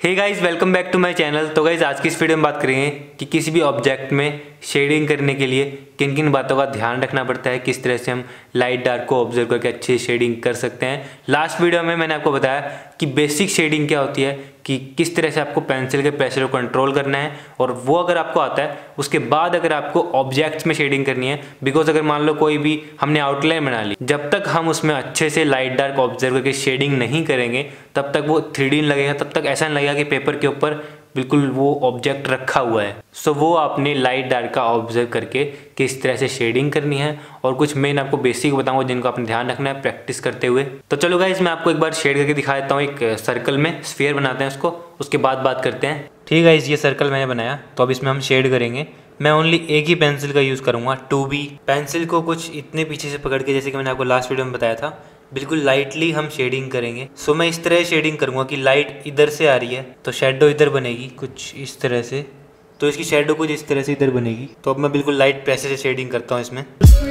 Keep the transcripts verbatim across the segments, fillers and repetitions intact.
Hey guys, welcome back to my channel. तो guys आज की इस वीडियो में बात करेंगे कि किसी भी ऑब्जेक्ट में शेडिंग करने के लिए किन किन बातों का ध्यान रखना पड़ता है, किस तरह से हम लाइट डार्क को ऑब्जर्व करके अच्छी शेडिंग कर सकते हैं। लास्ट वीडियो में मैंने आपको बताया कि बेसिक शेडिंग क्या होती है, कि किस तरह से आपको पेंसिल के प्रेशर को कंट्रोल करना है, और वो अगर आपको आता है उसके बाद अगर आपको ऑब्जेक्ट्स में शेडिंग करनी है। बिकॉज अगर मान लो कोई भी हमने आउटलाइन बना ली, जब तक हम उसमें अच्छे से लाइट डार्क ऑब्जर्व करके शेडिंग नहीं करेंगे तब तक वो थ्री डी लगेगा, तब तक ऐसा नहीं लगेगा कि पेपर के ऊपर बिल्कुल वो ऑब्जेक्ट रखा हुआ है। सो so, वो आपने लाइट डार्क का ऑब्जर्व करके किस तरह से शेडिंग करनी है, और कुछ मेन आपको बेसिक बताऊंगा जिनको आपने ध्यान रखना है प्रैक्टिस करते हुए। तो चलो गाइस, मैं आपको एक बार शेड करके दिखा देता हूँ। एक सर्कल में स्फीयर बनाते हैं उसको, उसके बाद बात करते हैं। ठीक है गाइस, ये सर्कल मैंने बनाया, तो अब इसमें हम शेड करेंगे। मैं ओनली एक ही पेंसिल का यूज़ करूँगा, टू बी पेंसिल को कुछ इतने पीछे से पकड़ के, जैसे कि मैंने आपको लास्ट वीडियो में बताया था, बिल्कुल लाइटली हम शेडिंग करेंगे। सो मैं इस तरह शेडिंग करूँगा कि लाइट इधर से आ रही है तो शेडो इधर बनेगी कुछ इस तरह से, तो इसकी शेडो कुछ इस तरह से इधर बनेगी। तो अब मैं बिल्कुल लाइट प्रेशर से शेडिंग करता हूँ इसमें।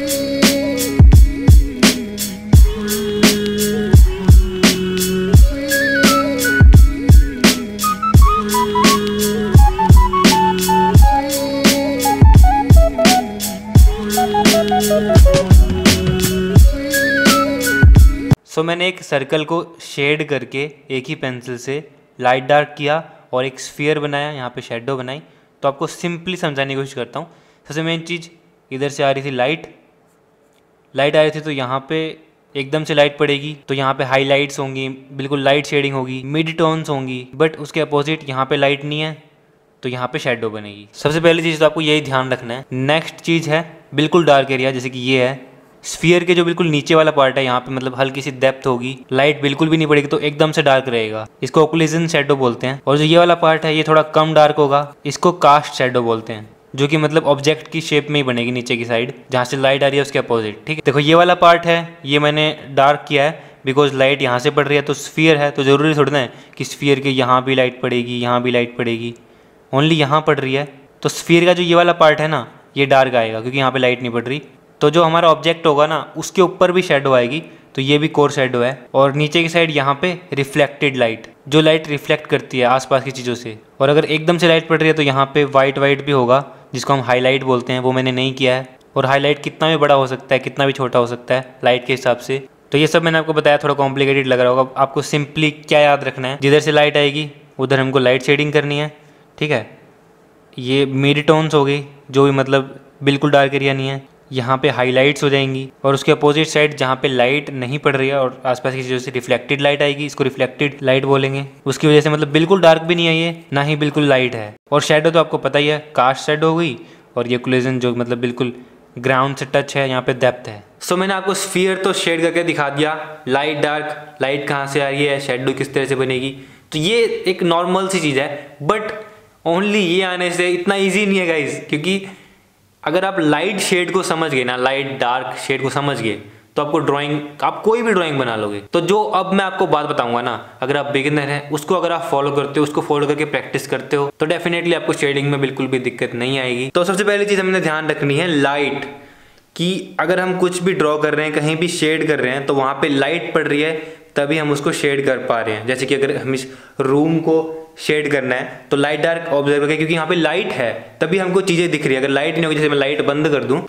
सो so, मैंने एक सर्कल को शेड करके एक ही पेंसिल से लाइट डार्क किया और एक स्फीयर बनाया, यहाँ पे शेडो बनाई। तो आपको सिंपली समझाने की कोशिश करता हूँ। सबसे मेन चीज़, इधर से आ रही थी लाइट लाइट आ रही थी तो यहाँ पे एकदम से लाइट पड़ेगी, तो यहाँ पे हाईलाइट्स होंगी, बिल्कुल लाइट शेडिंग होगी, मिड टोन्स होंगी। बट उसके अपोजिट यहाँ पे लाइट नहीं है तो यहाँ पे शेडो बनेगी। सबसे पहली चीज़ तो आपको यही ध्यान रखना है। नेक्स्ट चीज़ है बिल्कुल डार्क एरिया, जैसे कि ये है स्फीयर के जो बिल्कुल नीचे वाला पार्ट है, यहाँ पे मतलब हल्की सी डेप्थ होगी, लाइट बिल्कुल भी नहीं पड़ेगी तो एकदम से डार्क रहेगा, इसको ओक्लूजन शैडो बोलते हैं। और जो ये वाला पार्ट है ये थोड़ा कम डार्क होगा, इसको कास्ट शैडो बोलते हैं, जो कि मतलब ऑब्जेक्ट की शेप में ही बनेगी नीचे की साइड, जहाँ से लाइट आ रही है उसके अपोजिट। ठीक है, देखो ये वाला पार्ट है, ये मैंने डार्क किया है बिकॉज लाइट यहाँ से पड़ रही है, तो स्फीयर है तो जरूरी थोड़ा है कि स्फीयर के यहाँ भी लाइट पड़ेगी, यहाँ भी लाइट पड़ेगी, ओनली यहाँ पड़ रही है। तो स्फीयर का जो ये वाला पार्ट है ना, ये डार्क आएगा क्योंकि यहाँ पे लाइट नहीं पड़ रही। तो जो हमारा ऑब्जेक्ट होगा ना, उसके ऊपर भी शेडो आएगी, तो ये भी कोर शेडो है। और नीचे की साइड यहाँ पे रिफ्लेक्टेड लाइट, जो लाइट रिफ्लेक्ट करती है आसपास की चीज़ों से। और अगर एकदम से लाइट पड़ रही है तो यहाँ पे वाइट वाइट भी होगा, जिसको हम हाईलाइट बोलते हैं, वो मैंने नहीं किया है। और हाईलाइट कितना भी बड़ा हो सकता है, कितना भी छोटा हो सकता है लाइट के हिसाब से। तो ये सब मैंने आपको बताया, थोड़ा कॉम्प्लिकेटेड लग रहा होगा। आपको सिंपली क्या याद रखना है, जिधर से लाइट आएगी उधर हमको लाइट शेडिंग करनी है। ठीक है, ये मिड टोन्स हो गई, जो भी मतलब बिल्कुल डार्क एरिया नहीं है, यहाँ पे हाईलाइट्स हो जाएंगी। और उसके अपोजिट साइड जहाँ पे लाइट नहीं पड़ रही है और आसपास की चीज़ों से रिफ्लेक्टेड लाइट आएगी, इसको रिफ्लेक्टेड लाइट बोलेंगे। उसकी वजह से मतलब बिल्कुल डार्क भी नहीं है ये, ना ही बिल्कुल लाइट है। और शेडो तो आपको पता ही है, कास्ट शेडो हो गई, और ये ओक्लूजन जो मतलब बिल्कुल ग्राउंड से टच है, यहाँ पे डेप्थ है। सो so, मैंने आपको स्फीयर तो शेड करके दिखा दिया, लाइट डार्क, लाइट कहाँ से आ रही है, शेडो किस तरह से बनेगी। तो ये एक नॉर्मल सी चीज़ है, बट ओनली ये आने से इतना ईजी नहीं है गाइज, क्योंकि अगर आप लाइट शेड को समझ गए ना, लाइट डार्क शेड को समझ गए, तो आपको ड्राइंग, आप कोई भी ड्राइंग बना लोगे। तो जो अब मैं आपको बात बताऊंगा ना, अगर आप बिगिनर हैं, उसको अगर आप फॉलो करते हो, उसको फॉलो करके प्रैक्टिस करते हो, तो डेफिनेटली आपको शेडिंग में बिल्कुल भी दिक्कत नहीं आएगी। तो सबसे पहली चीज़ हमने ध्यान रखनी है लाइट, कि अगर हम कुछ भी ड्रॉ कर रहे हैं, कहीं भी शेड कर रहे हैं, तो वहाँ पे लाइट पड़ रही है तभी हम उसको शेड कर पा रहे हैं। जैसे कि अगर हम इस रूम को शेड करना है तो लाइट डार्क ऑब्जर्व करके, क्योंकि यहाँ पे लाइट है तभी हमको चीज़ें दिख रही है। अगर लाइट नहीं होगी, जैसे मैं लाइट बंद कर दूँ,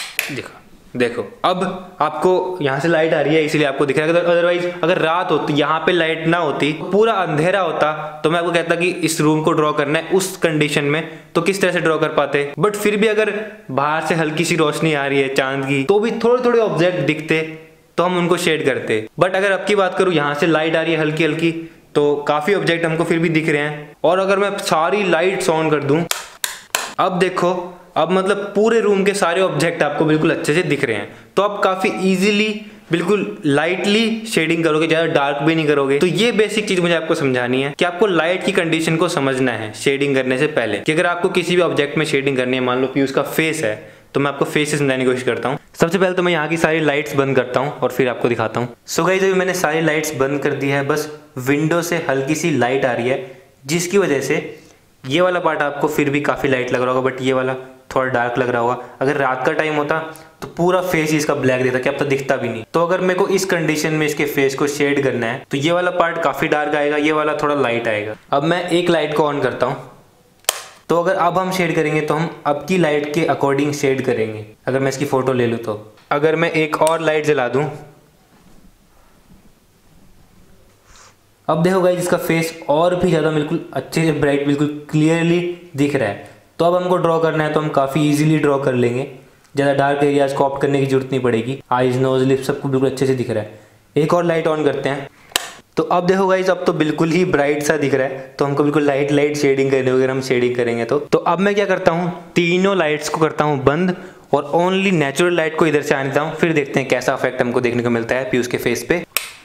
देखो देखो अब आपको यहाँ से लाइट आ रही है इसलिए आपको दिख रहा है। अदरवाइज अगर रात होती, यहाँ पे लाइट ना होती, पूरा अंधेरा होता, तो मैं आपको कहता कि इस रूम को ड्रॉ करना है उस कंडीशन में, तो किस तरह से ड्रॉ कर पाते। बट फिर भी अगर बाहर से हल्की सी रोशनी आ रही है चांद की, तो भी थोड़े थोड़े ऑब्जेक्ट दिखते, तो हम उनको शेड करते। बट अगर अब की बात करूँ, यहाँ से लाइट आ रही है हल्की हल्की, तो काफ़ी ऑब्जेक्ट हमको फिर भी दिख रहे हैं। और अगर मैं सारी लाइट्स ऑन कर दूं, अब देखो, अब मतलब पूरे रूम के सारे ऑब्जेक्ट आपको बिल्कुल अच्छे से दिख रहे हैं। तो आप काफ़ी इजीली, बिल्कुल लाइटली शेडिंग करोगे, ज़्यादा डार्क भी नहीं करोगे। तो ये बेसिक चीज़ मुझे आपको समझानी है कि आपको लाइट की कंडीशन को समझना है शेडिंग करने से पहले। कि अगर आपको किसी भी ऑब्जेक्ट में शेडिंग करनी है, मान लो पीयूष का फेस है, तो मैं आपको फेस से समझाने की कोशिश करता हूँ। सबसे पहले तो मैं यहाँ की सारी लाइट्स बंद करता हूँ और फिर आपको दिखाता हूँ। सो गाइस, अभी मैंने सारी लाइट्स बंद कर दी है, बस विंडो से हल्की सी लाइट आ रही है, जिसकी वजह से ये वाला पार्ट आपको फिर भी काफ़ी लाइट लग रहा होगा, बट ये वाला थोड़ा डार्क लग रहा होगा। अगर रात का टाइम होता तो पूरा फेस इसका ब्लैक दिखता है, कि अब तो दिखता भी नहीं। तो अगर मेरे को इस कंडीशन में इसके फेस को शेड करना है तो ये वाला पार्ट काफी डार्क आएगा, ये वाला थोड़ा लाइट आएगा। अब मैं एक लाइट को ऑन करता हूँ, तो अगर अब हम शेड करेंगे तो हम अब की लाइट के अकॉर्डिंग शेड करेंगे। अगर मैं इसकी फोटो ले लूँ तो अगर मैं एक और लाइट जला दूं, अब देखो गाइस इसका फेस और भी ज़्यादा बिल्कुल अच्छे से ब्राइट, बिल्कुल क्लियरली दिख रहा है। तो अब हमको ड्रॉ करना है तो हम काफ़ी इजीली ड्रॉ कर लेंगे, ज़्यादा डार्क एरियाज को ऑप्ट करने की जरूरत नहीं पड़ेगी। आईज, नोज, लिप्स सबको बिल्कुल अच्छे से दिख रहा है। एक और लाइट ऑन करते हैं, तो अब देखो गाइस अब तो बिल्कुल ही ब्राइट सा दिख रहा है। तो हमको बिल्कुल लाइट लाइट शेडिंग करनी होगी अगर हम शेडिंग करेंगे तो तो अब मैं क्या करता हूँ, तीनों लाइट्स को करता हूँ बंद और ओनली नेचुरल लाइट को इधर से आने देता हूँ। फिर देखते हैं कैसा इफेक्ट हमको देखने को मिलता है पीयूष के फेस पे।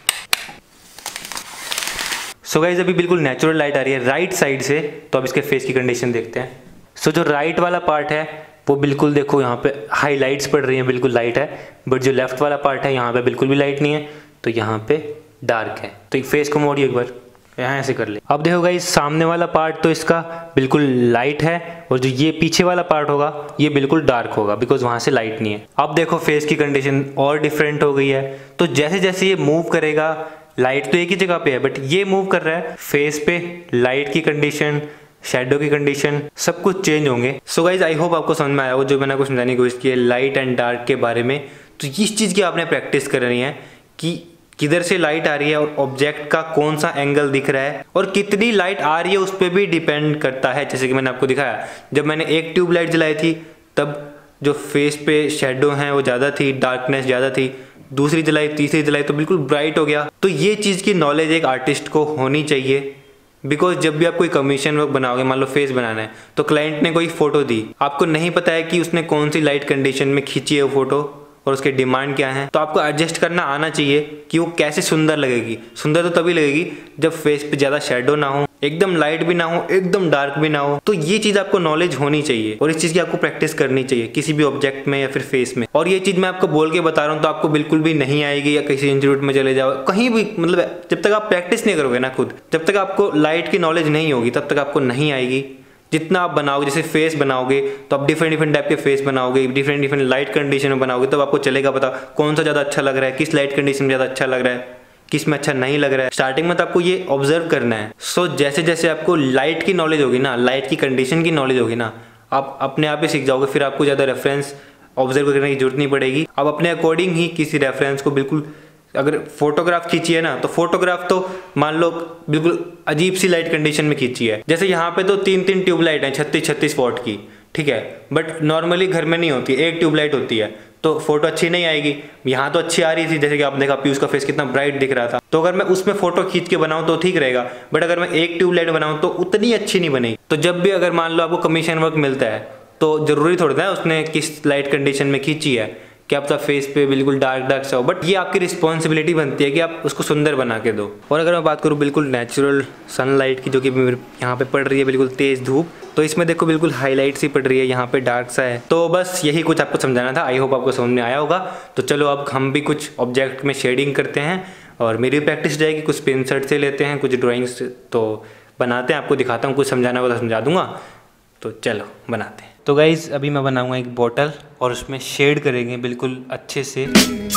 सो गाइस अभी बिल्कुल नेचुरल लाइट आ रही है राइट साइड से, तो अब इसके फेस की कंडीशन देखते हैं। सो so, जो राइट वाला पार्ट है वो बिल्कुल देखो यहाँ पे हाईलाइट्स पड़ रही हैं, बिल्कुल लाइट है। बट जो लेफ्ट वाला पार्ट है यहाँ पे बिल्कुल भी लाइट नहीं है, तो यहाँ पे डार्क है। तो एक फेस को मोड़िए एक बार, यहाँ ऐसे कर ले। अब देखो गाइस सामने वाला पार्ट तो इसका बिल्कुल लाइट है और जो ये पीछे वाला पार्ट होगा ये बिल्कुल डार्क होगा, बिकॉज वहाँ से लाइट नहीं है। अब देखो फेस की कंडीशन और डिफरेंट हो गई है। तो जैसे जैसे ये मूव करेगा, लाइट तो एक ही जगह पे है बट ये मूव कर रहा है, फेस पे लाइट की कंडीशन, शेडो की कंडीशन सब कुछ चेंज होंगे। सो गाइज आई होप आपको समझ में आया हो जो मैंने आपको समझाने की कोशिश की है लाइट एंड डार्क के बारे में। तो इस चीज़ की आपने प्रैक्टिस करनी है कि किधर से लाइट आ रही है और ऑब्जेक्ट का कौन सा एंगल दिख रहा है और कितनी लाइट आ रही है उस पर भी डिपेंड करता है। जैसे कि मैंने आपको दिखाया, जब मैंने एक ट्यूब लाइट जलाई थी तब जो फेस पे शेडो हैं वो ज़्यादा थी, डार्कनेस ज़्यादा थी। दूसरी जलाई, तीसरी जलाई तो बिल्कुल ब्राइट हो गया। तो ये चीज़ की नॉलेज एक आर्टिस्ट को होनी चाहिए, बिकॉज जब भी आप कोई कमीशन वर्क बनाओगे, मान लो फेस बनाना है, तो क्लाइंट ने कोई फोटो दी, आपको नहीं पता है कि उसने कौन सी लाइट कंडीशन में खींची है वो फोटो और उसके डिमांड क्या है। तो आपको एडजस्ट करना आना चाहिए कि वो कैसे सुंदर लगेगी। सुंदर तो तभी लगेगी जब फेस पे ज़्यादा शेडो ना हो, एकदम लाइट भी ना हो, एकदम डार्क भी ना हो। तो ये चीज़ आपको नॉलेज होनी चाहिए और इस चीज़ की आपको प्रैक्टिस करनी चाहिए किसी भी ऑब्जेक्ट में या फिर फेस में। और ये चीज़ मैं आपको बोल के बता रहा हूँ तो आपको बिल्कुल भी नहीं आएगी, या किसी इंस्टीट्यूट में चले जाओ, कहीं भी, मतलब जब तक आप प्रैक्टिस नहीं करोगे ना खुद, जब तक आपको लाइट की नॉलेज नहीं होगी तब तक आपको नहीं आएगी। जितना आप बनाओगे, जैसे फेस बनाओगे तो आप डिफरेंट डिफरेंट टाइप के फेस बनाओगे, डिफरेंट डिफरेंट लाइट कंडीशन में बनाओगे, तब आपको चलेगा पता कौन सा ज़्यादा अच्छा लग रहा है, किस लाइट कंडीशन में ज़्यादा अच्छा लग रहा है, किस में अच्छा नहीं लग रहा है। स्टार्टिंग में तो आपको ये ऑब्जर्व करना है। सो so, जैसे जैसे आपको लाइट की नॉलेज होगी ना, लाइट की कंडीशन की नॉलेज होगी ना, आप अपने आप ही सीख जाओगे। फिर आपको ज़्यादा रेफरेंस ऑब्जर्व करने की जरूरत नहीं पड़ेगी। आप अपने अकॉर्डिंग ही किसी रेफरेंस को बिल्कुल, अगर फोटोग्राफ खींची है ना तो फोटोग्राफ तो मान लो बिल्कुल अजीब सी लाइट कंडीशन में खींची है। जैसे यहाँ पे तो तीन तीन ट्यूबलाइट हैं छत्तीस छत्तीस वॉट की, ठीक है, बट नॉर्मली घर में नहीं होती, एक ट्यूबलाइट होती है, तो फोटो अच्छी नहीं आएगी। यहाँ तो अच्छी आ रही थी, जैसे कि आपने देखा पीयूष का फेस कितना ब्राइट दिख रहा था। तो अगर मैं उसमें फोटो खींच के बनाऊँ तो ठीक रहेगा, बट अगर मैं एक ट्यूबलाइट बनाऊँ तो उतनी अच्छी नहीं बनेगी। तो जब भी अगर मान लो आपको कमीशन वर्क मिलता है तो जरूरी थोड़ा ना उसने किस लाइट कंडीशन में खींची है कि आपका फेस पे बिल्कुल डार्क डार्क सा हो, बट ये आपकी रिस्पॉन्सिबिलिटी बनती है कि आप उसको सुंदर बना के दो। और अगर मैं बात करूँ बिल्कुल नेचुरल सनलाइट की, जो कि यहाँ पे पड़ रही है बिल्कुल तेज़ धूप, तो इसमें देखो बिल्कुल हाईलाइट सी पड़ रही है, यहाँ पे डार्क सा है। तो बस यही कुछ आपको समझाना था। आई होप आपको समझ में आया होगा। तो चलो अब हम भी कुछ ऑब्जेक्ट में शेडिंग करते हैं और मेरी प्रैक्टिस जाएगी। कुछ पेन सेट से लेते हैं, कुछ ड्राइंग्स तो बनाते हैं, आपको दिखाता हूँ, कुछ समझाना होगा तो समझा दूंगा। तो चलो बनाते हैं। तो गाइज़ अभी मैं बनाऊंगा एक बॉटल और उसमें शेड करेंगे बिल्कुल अच्छे से।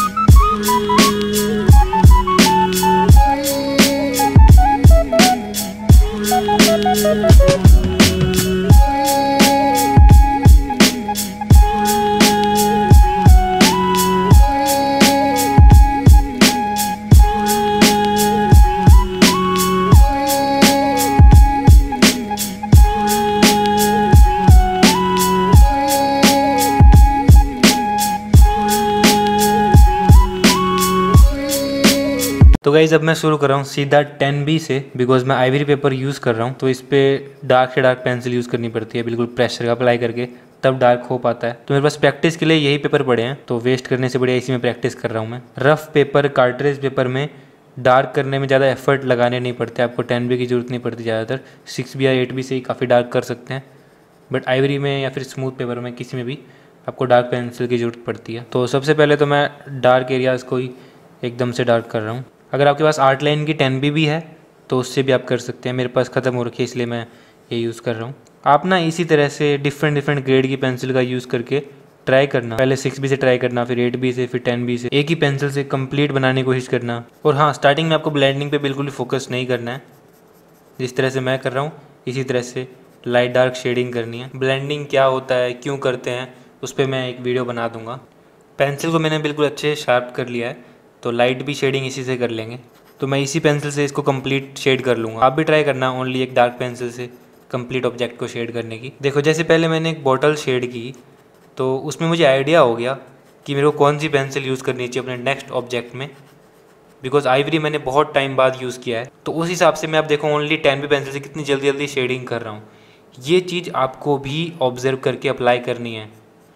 तो गाइज अब मैं शुरू कर रहा हूँ सीधा टेन बी से, बिकॉज मैं आइवरी पेपर यूज़ कर रहा हूँ, तो इस पर डार्क से डार्क पेंसिल यूज़ करनी पड़ती है, बिल्कुल प्रेशर अप्लाई करके, तब डार्क हो पाता है। तो मेरे पास प्रैक्टिस के लिए यही पेपर पड़े हैं, तो वेस्ट करने से बढ़िया इसी में प्रैक्टिस कर रहा हूँ मैं। रफ पेपर, कार्ट्रेज पेपर में डार्क करने में ज़्यादा एफर्ट लगाने नहीं पड़ते, आपको टेन बी की जरूरत नहीं पड़ती ज़्यादातर, सिक्स बी या एट बी से ही काफ़ी डार्क कर सकते हैं। बट आइवरी में या फिर स्मूथ पेपर में किसी में भी आपको डार्क पेंसिल की ज़रूरत पड़ती है। तो सबसे पहले तो मैं डार्क एरियाज़ को ही एकदम से डार्क कर रहा हूँ। अगर आपके पास आर्ट लाइन की टेन बी भी है तो उससे भी आप कर सकते हैं। मेरे पास ख़त्म हो रखी है इसलिए मैं ये यूज़ कर रहा हूँ। आप ना इसी तरह से डिफरेंट डिफरेंट ग्रेड की पेंसिल का यूज़ करके ट्राई करना, पहले सिक्स बी से ट्राई करना, फिर एट बी से, फिर टेन बी से, एक ही पेंसिल से कंप्लीट बनाने की कोशिश करना। और हाँ, स्टार्टिंग में आपको ब्लेंडिंग पे बिल्कुल भी फोकस नहीं करना है, जिस तरह से मैं कर रहा हूँ इसी तरह से लाइट डार्क शेडिंग करनी है। ब्लेंडिंग क्या होता है, क्यों करते हैं, उस पर मैं एक वीडियो बना दूंगा। पेंसिल को मैंने बिल्कुल अच्छे से शार्प कर लिया है, तो लाइट भी शेडिंग इसी से कर लेंगे। तो मैं इसी पेंसिल से इसको कंप्लीट शेड कर लूँगा। आप भी ट्राई करना ओनली एक डार्क पेंसिल से कंप्लीट ऑब्जेक्ट को शेड करने की। देखो जैसे पहले मैंने एक बॉटल शेड की, तो उसमें मुझे आइडिया हो गया कि मेरे को कौन सी पेंसिल यूज़ करनी चाहिए अपने नेक्स्ट ऑब्जेक्ट में, बिकॉज आइवरी मैंने बहुत टाइम बाद यूज़ किया है। तो उस हिसाब से मैं अब देखो ओनली टेन बी पेंसिल से कितनी जल्दी जल्दी शेडिंग कर रहा हूँ। ये चीज़ आपको भी ऑब्जर्व करके अप्लाई करनी है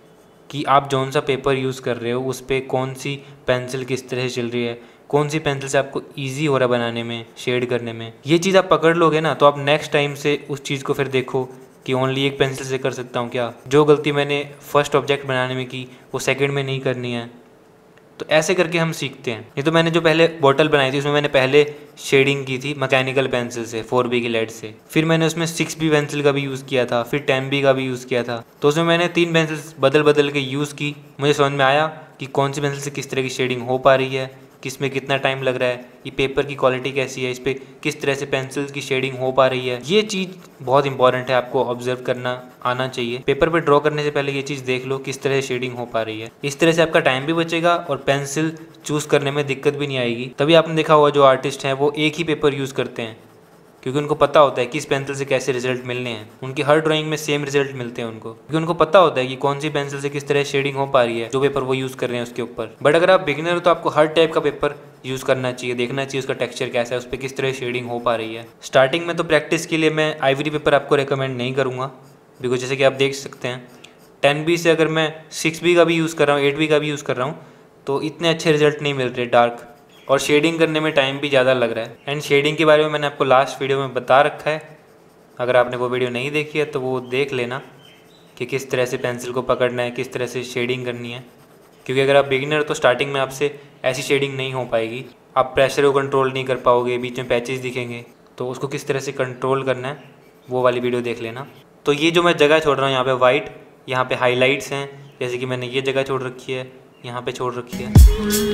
कि आप जौन सा पेपर यूज़ कर रहे हो उस पर कौन सी पेंसिल किस तरह से चल रही है, कौन सी पेंसिल से आपको इजी हो रहा है बनाने में, शेड करने में। ये चीज़ आप पकड़ लोगे ना, तो आप नेक्स्ट टाइम से उस चीज़ को फिर देखो कि ओनली एक पेंसिल से कर सकता हूँ क्या। जो गलती मैंने फर्स्ट ऑब्जेक्ट बनाने में की वो सेकंड में नहीं करनी है। तो ऐसे करके हम सीखते हैं। ये तो मैंने जो पहले बॉटल बनाई थी उसमें मैंने पहले शेडिंग की थी मैकेनिकल पेंसिल से, फोर बी की लेड से। फिर मैंने उसमें सिक्स बी पेंसिल का भी यूज़ किया था, फिर टेन बी का भी यूज़ किया था। तो उसमें मैंने तीन पेंसिल्स बदल बदल के यूज़ की। मुझे समझ में आया कि कौन सी पेंसिल से किस तरह की शेडिंग हो पा रही है, किस में कितना टाइम लग रहा है, ये पेपर की क्वालिटी कैसी है, इस पर किस तरह से पेंसिल की शेडिंग हो पा रही है। ये चीज़ बहुत इंपॉर्टेंट है, आपको ऑब्जर्व करना आना चाहिए। पेपर पे ड्रॉ करने से पहले ये चीज़ देख लो किस तरह से शेडिंग हो पा रही है। इस तरह से आपका टाइम भी बचेगा और पेंसिल चूज़ करने में दिक्कत भी नहीं आएगी। तभी आपने देखा होगा जो आर्टिस्ट हैं वो एक ही पेपर यूज़ करते हैं, क्योंकि उनको पता होता है किस पेंसिल से कैसे रिजल्ट मिलने हैं। उनकी हर ड्राइंग में सेम रिजल्ट मिलते हैं उनको, क्योंकि उनको पता होता है कि कौन सी पेंसिल से किस तरह शेडिंग हो पा रही है, जो पेपर वो यूज़ कर रहे हैं उसके ऊपर। बट अगर आप बिगिनर हो तो आपको हर टाइप का पेपर यूज़ करना चाहिए, देखना चाहिए उसका टेक्सचर कैसा है, उस पर किस तरह शेडिंग हो पा रही है। स्टार्टिंग में तो प्रैक्टिस के लिए मैं आइवरी पेपर आपको रिकमेंड नहीं करूँगा, बिकॉज जैसे कि आप देख सकते हैं टेन बी से अगर मैं सिक्स बी का भी यूज़ कर रहा हूँ, एट बी का भी यूज़ कर रहा हूँ, तो इतने अच्छे रिजल्ट नहीं मिल रहे डार्क, और शेडिंग करने में टाइम भी ज़्यादा लग रहा है। एंड शेडिंग के बारे में मैंने आपको लास्ट वीडियो में बता रखा है, अगर आपने वो वीडियो नहीं देखी है तो वो देख लेना कि किस तरह से पेंसिल को पकड़ना है, किस तरह से शेडिंग करनी है। क्योंकि अगर आप बिगिनर हो तो स्टार्टिंग में आपसे ऐसी शेडिंग नहीं हो पाएगी, आप प्रेशर को कंट्रोल नहीं कर पाओगे, बीच में पैचेस दिखेंगे, तो उसको किस तरह से कंट्रोल करना है वो वाली वीडियो देख लेना। तो ये जो मैं जगह छोड़ रहा हूँ यहाँ पे वाइट, यहाँ पे हाईलाइट्स हैं, जैसे कि मैंने ये जगह छोड़ रखी है, यहाँ पे छोड़ रखी है।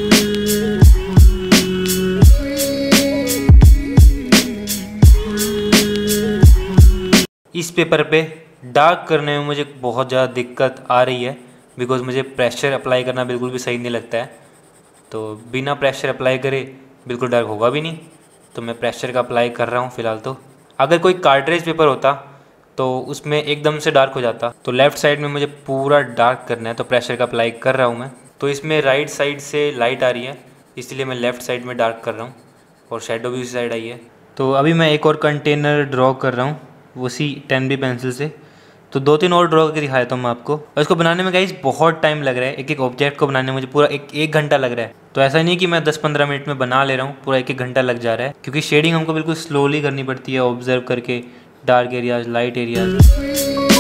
इस पेपर पे डार्क करने में मुझे बहुत ज़्यादा दिक्कत आ रही है, बिकॉज मुझे प्रेशर अप्लाई करना बिल्कुल भी सही नहीं लगता है। तो बिना प्रेशर अप्लाई करे बिल्कुल डार्क होगा भी नहीं, तो मैं प्रेशर का अप्लाई कर रहा हूँ फ़िलहाल। तो अगर कोई कार्ट्रेज पेपर होता तो उसमें एकदम से डार्क हो जाता। तो लेफ़्ट साइड में मुझे पूरा डार्क करना है, तो प्रेशर का अप्लाई कर रहा हूँ मैं। तो इसमें राइट साइड से लाइट आ रही है, इसलिए मैं लेफ़्ट साइड में डार्क कर रहा हूँ, और शेडो भी उसी साइड आई है। तो अभी मैं एक और कंटेनर ड्रॉ कर रहा हूँ उसी टेन बी पेंसिल से। तो दो तीन और ड्रॉ करके दिखाया था मैं आपको। और इसको बनाने में गाइस बहुत टाइम लग रहा है, एक एक ऑब्जेक्ट को बनाने में मुझे पूरा एक एक घंटा लग रहा है। तो ऐसा नहीं कि मैं दस पंद्रह मिनट में बना ले रहा हूँ, पूरा एक एक घंटा लग जा रहा है, क्योंकि शेडिंग हमको बिल्कुल स्लोली करनी पड़ती है, ऑब्जर्व करके डार्क एरियाज, लाइट एरियाज।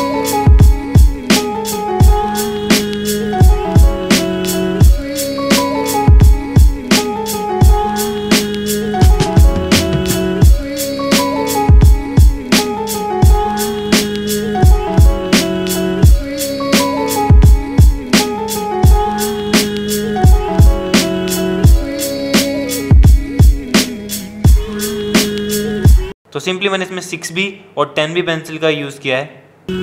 तो सिंपली मैंने इसमें सिक्स बी और टेन बी पेंसिल का यूज़ किया है।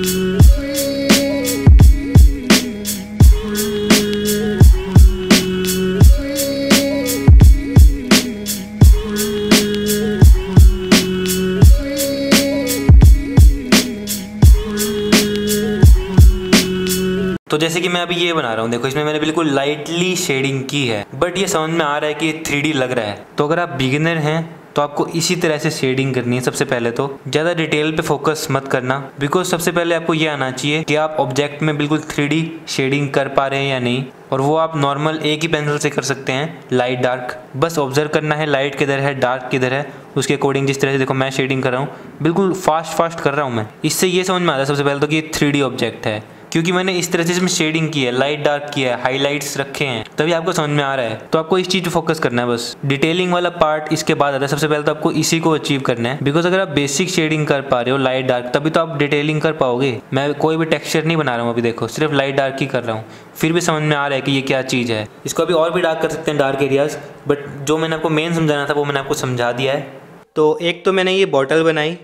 तो जैसे कि मैं अभी ये बना रहा हूँ, देखो इसमें मैंने बिल्कुल लाइटली शेडिंग की है, बट ये समझ में आ रहा है कि थ्री डी लग रहा है। तो अगर आप बिगिनर हैं तो आपको इसी तरह से शेडिंग करनी है। सबसे पहले तो ज़्यादा डिटेल पे फोकस मत करना, बिकॉज सबसे पहले आपको ये आना चाहिए कि आप ऑब्जेक्ट में बिल्कुल थ्री डी शेडिंग कर पा रहे हैं या नहीं। और वो आप नॉर्मल एक ही पेंसिल से कर सकते हैं, लाइट डार्क। बस ऑब्जर्व करना है लाइट किधर है, डार्क किधर है, उसके अकॉर्डिंग जिस तरह से देखो मैं शेडिंग कर रहा हूँ, बिल्कुल फास्ट फास्ट कर रहा हूँ मैं। इससे ये समझ में आता है सबसे पहले तो कि थ्री डी ऑब्जेक्ट है, क्योंकि मैंने इस तरह से इसमें शेडिंग की है, लाइट डार्क किया है, हाईलाइट्स रखे हैं, तभी आपको समझ में आ रहा है। तो आपको इस चीज़ पे फोकस करना है बस। डिटेलिंग वाला पार्ट इसके बाद आता है। सबसे पहले तो आपको इसी को अचीव करना है, बिकॉज अगर आप बेसिक शेडिंग कर पा रहे हो लाइट डार्क, तभी तो आप डिटेलिंग कर पाओगे। मैं कोई भी टेक्सचर नहीं बना रहा हूँ अभी, देखो सिर्फ लाइट डार्क ही कर रहा हूँ, फिर भी समझ में आ रहा है कि ये क्या चीज़ है। इसको अभी और भी डार्क कर सकते हैं, डार्क एरियाज, बट जो मैंने आपको मेन समझाना था वो मैंने आपको समझा दिया है। तो एक तो मैंने ये बॉटल बनाई,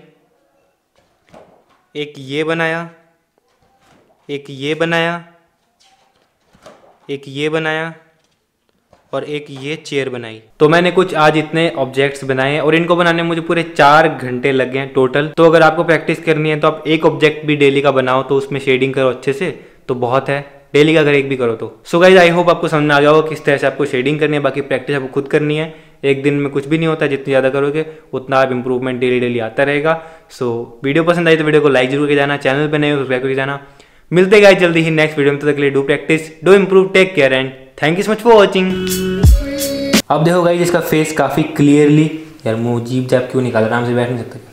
एक ये बनाया, एक ये बनाया, एक ये बनाया और एक ये चेयर बनाई। तो मैंने कुछ आज इतने ऑब्जेक्ट्स बनाए हैं और इनको बनाने में मुझे पूरे चार घंटे लग गए हैं टोटल। तो अगर आपको प्रैक्टिस करनी है तो आप एक ऑब्जेक्ट भी डेली का बनाओ, तो उसमें शेडिंग करो अच्छे से, तो बहुत है। डेली का अगर एक भी करो तो। सो गाइस, आई होप आपको समझ में आ जाओ किस तरह से आपको शेडिंग करनी है। बाकी प्रैक्टिस आपको खुद करनी है, एक दिन में कुछ भी नहीं होता, जितनी ज़्यादा करोगे उतना आप इंप्रूवमेंट डेली डेली आता रहेगा। सो वीडियो पसंद आई तो वीडियो को लाइक जरूर कर जाना, चैनल पर नए हो सब्सक्राइब करके जाना। मिलते गाइस जल्दी ही नेक्स्ट वीडियो में, तब तक के लिए do practice, do improve, take care and thank you so much for watching. अब देखो गाइस इसका फेस काफ़ी क्लियरली, यार मुँह जीभ जाप क्यों निकाल, आराम से बैठ नहीं सकता।